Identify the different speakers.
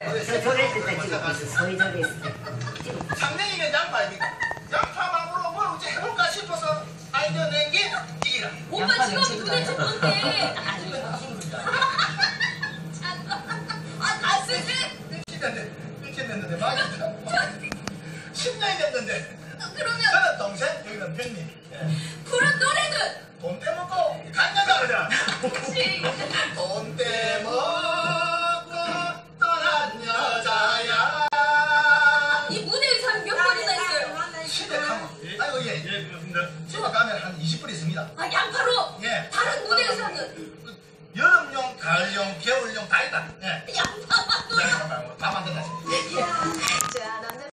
Speaker 1: 소리 듣다 지금 소리저리 했어.
Speaker 2: 상명이는 양파입니다. 양파만으로 뭘 어째 해볼까 싶어서 아이디어 낸 게 이기라.
Speaker 3: 오빠 지금 도대체 뭔데? 아, 쓰지?
Speaker 2: 이렇게 됐는데 많이 10년이 됐는데.
Speaker 3: 그러면
Speaker 2: 저는 동생, 여기는 형님.
Speaker 3: 그런 노래는
Speaker 2: 돈 떼먹고 간다가 그냥.
Speaker 3: 그치?
Speaker 2: 돈 떼먹고 떠난 여자야.
Speaker 3: 이 무대에서 한 몇 번이나 했어요?
Speaker 2: 시댁하면. 아이고 예.
Speaker 4: 예, 그렇습니다.
Speaker 2: 집에 가면 한 20분 있습니다.
Speaker 3: 아, 양파로?
Speaker 2: 예.
Speaker 3: 다른 무대에서 하는
Speaker 2: 여름용, 가을용, 겨울용 다 있다. 예.
Speaker 3: 양파